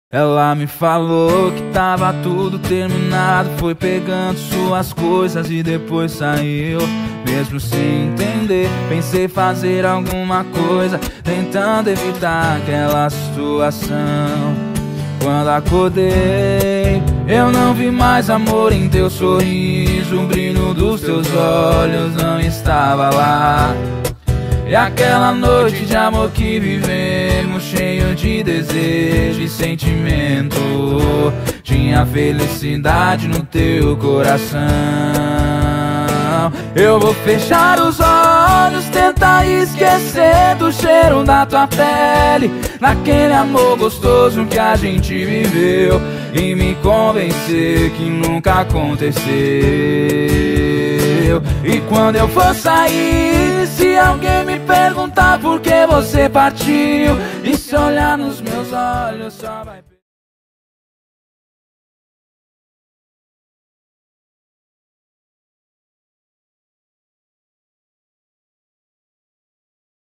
Ela me falou que tava tudo terminado, foi pegando suas coisas e depois saiu. Mesmo sem entender, pensei fazer alguma coisa, tentando evitar aquela situação. Quando acordei, eu não vi mais amor em teu sorriso, o brilho dos teus olhos não estava lá. E aquela noite de amor que vivemos, cheio de desejo e sentimento, tinha felicidade no teu coração. Eu vou fechar os olhos, tentar esquecer do cheiro da tua pele, naquele amor gostoso que a gente viveu, e me convencer que nunca aconteceu. E quando eu for sair, se alguém me perguntar por que você partiu, e se olhar nos meus olhos só vai